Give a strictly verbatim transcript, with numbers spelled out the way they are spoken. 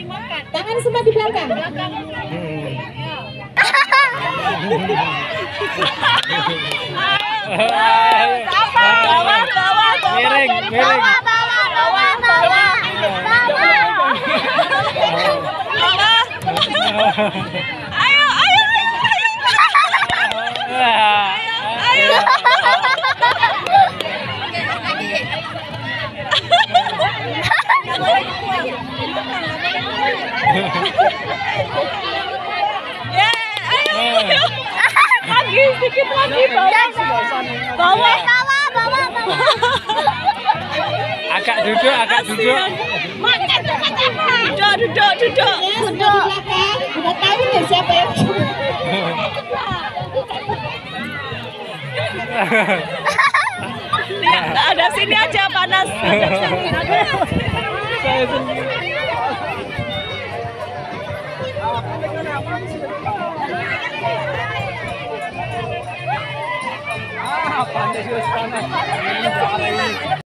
Tangan semua di belakang. Miring, miring. Ayo, ayo, ayo. Ayo. Ya, ayo. Lagi sedikit lagi bawah. Bawah, bawah, bawah, bawah. Agak duduk, agak duduk. Duduk, duduk, duduk. Duduk di belakang. Udah tahu nggak siapa yang Lihat, ada sini aja panas. Saya sendiri. Ah, panas, panas.